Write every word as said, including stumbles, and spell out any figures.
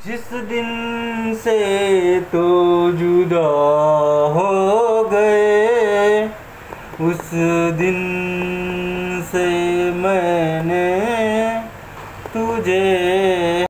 जिस दिन से तो जुदा हो गए, उस दिन से मैंने तुझे